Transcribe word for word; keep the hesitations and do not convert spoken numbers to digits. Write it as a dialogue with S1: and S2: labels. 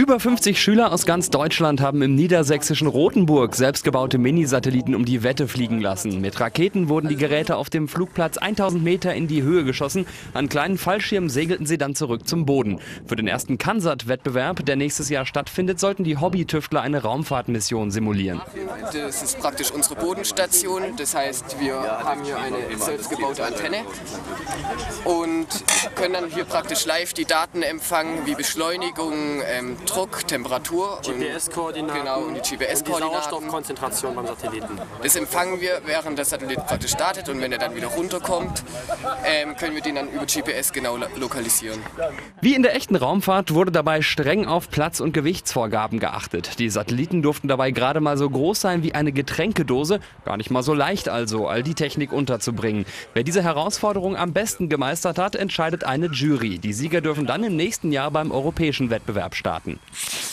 S1: Über fünfzig Schüler aus ganz Deutschland haben im niedersächsischen Rothenburg selbstgebaute Minisatelliten um die Wette fliegen lassen. Mit Raketen wurden die Geräte auf dem Flugplatz tausend Meter in die Höhe geschossen. An kleinen Fallschirmen segelten sie dann zurück zum Boden. Für den ersten CANSAT-Wettbewerb, der nächstes Jahr stattfindet, sollten die Hobbytüftler eine Raumfahrtmission simulieren.
S2: Das ist praktisch unsere Bodenstation. Das heißt, wir haben hier eine selbstgebaute Antenne und können dann hier praktisch live die Daten empfangen, wie Beschleunigung, ähm, Druck, Temperatur,
S3: G P S-Koordinaten,
S2: genau, und die G P S-Koordinaten.
S3: Die Sauerstoffkonzentration beim Satelliten.
S2: Das empfangen wir, während der Satellit praktisch startet, und wenn er dann wieder runterkommt, ähm, können wir den dann über G P S genau lokalisieren.
S1: Wie in der echten Raumfahrt wurde dabei streng auf Platz- und Gewichtsvorgaben geachtet. Die Satelliten durften dabei gerade mal so groß sein wie eine Getränkedose, gar nicht mal so leicht also, all die Technik unterzubringen. Wer diese Herausforderung am besten gemeistert hat, entscheidet eine Jury. Die Sieger dürfen dann im nächsten Jahr beim europäischen Wettbewerb starten.